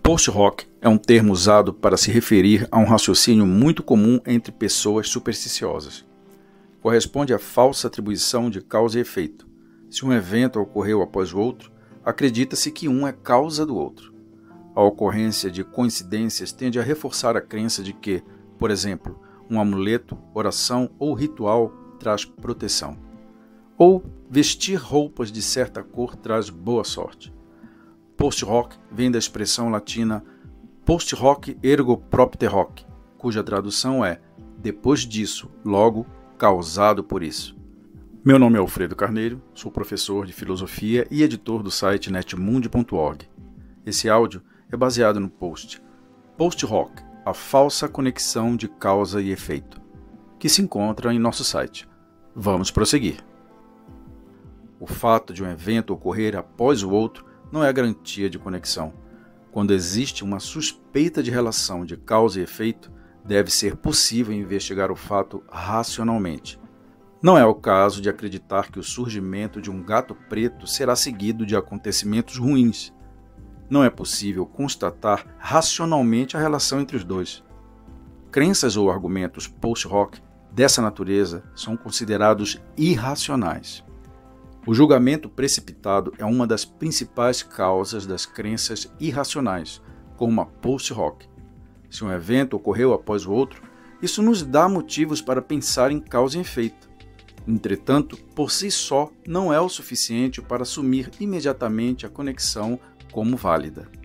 Post-hoc é um termo usado para se referir a um raciocínio muito comum entre pessoas supersticiosas. Corresponde à falsa atribuição de causa e efeito. Se um evento ocorreu após o outro, acredita-se que um é causa do outro. A ocorrência de coincidências tende a reforçar a crença de que, por exemplo, um amuleto, oração ou ritual traz proteção. Ou vestir roupas de certa cor traz boa sorte. Post-hoc vem da expressão latina post hoc ergo propter hoc, cuja tradução é depois disso, logo, causado por isso. Meu nome é Alfredo Carneiro, sou professor de filosofia e editor do site netmundi.org. Esse áudio é baseado no post Post-hoc, a falsa conexão de causa e efeito, que se encontra em nosso site. Vamos prosseguir. O fato de um evento ocorrer após o outro não é a garantia de conexão. Quando existe uma suspeita de relação de causa e efeito, deve ser possível investigar o fato racionalmente. Não é o caso de acreditar que o surgimento de um gato preto será seguido de acontecimentos ruins. Não é possível constatar racionalmente a relação entre os dois. Crenças ou argumentos post-hoc dessa natureza são considerados irracionais. O julgamento precipitado é uma das principais causas das crenças irracionais, como a post-hoc. Se um evento ocorreu após o outro, isso nos dá motivos para pensar em causa e efeito. Entretanto, por si só, não é o suficiente para assumir imediatamente a conexão como válida.